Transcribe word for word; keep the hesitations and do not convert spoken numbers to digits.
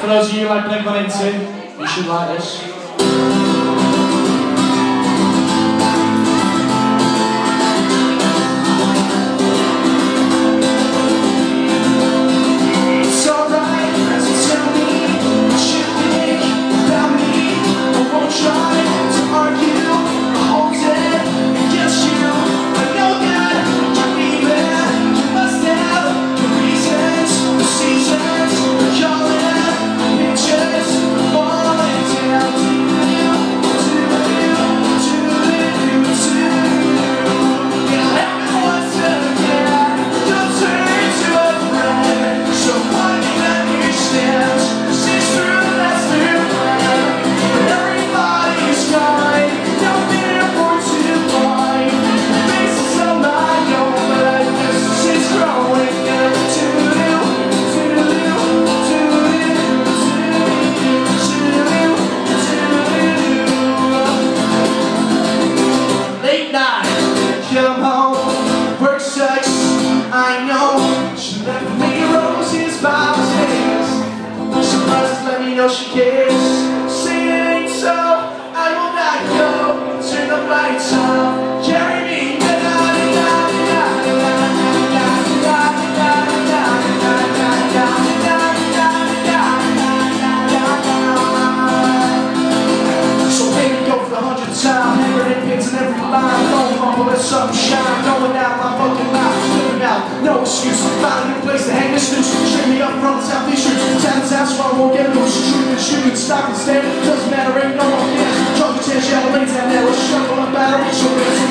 For those of you like Blink one eighty-two, you should like this. Come home, work sucks, I know. She left me roses by the stairs. Some roses let me know she cares. Say it ain't so, I will not go. Turn the lights off, carry me. So baby, go for the hundredth time. Handwritten pins in every line. Don't humble, let something shine. Going out my fucking mouth, living out, no excuse. Find a new place to hang this noose. Straight me up from the southeast streets. Town to town, so I won't get loose. Shooting and shooting, stop and stand. Doesn't matter, ain't no one cares. Drunk and tears, yellow lanes out there. Let's shuffle up batteries. So